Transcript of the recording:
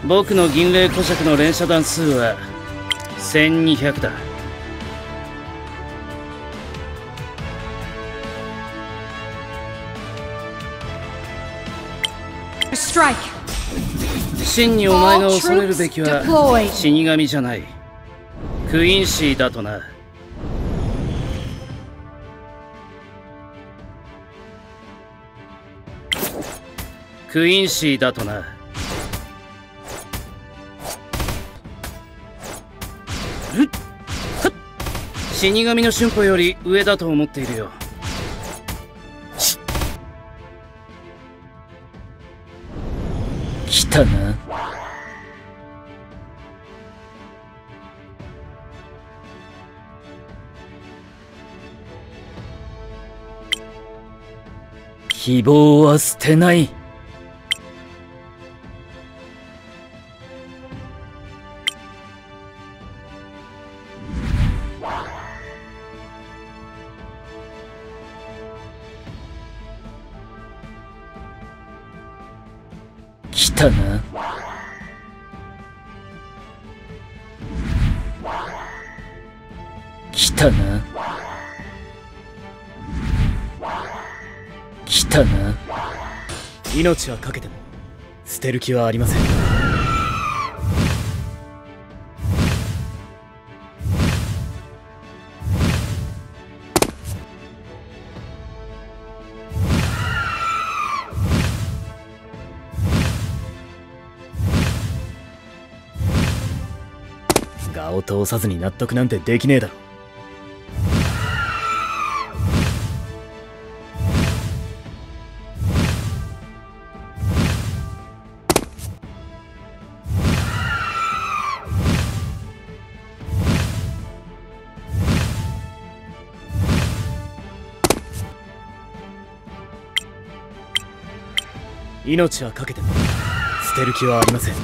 僕の銀霊古尺の連射弾数は1200だ。真にお前が恐れるべきは死神じゃない、クインシーだとな。クインシーだとな。死神の春歩より上だと思っているよ。来たな。希望は捨てない。来たな。来たな。来たな。命はかけても捨てる気はありません。我を通さずに納得なんてできねえだろ。命はかけても捨てる気はありません。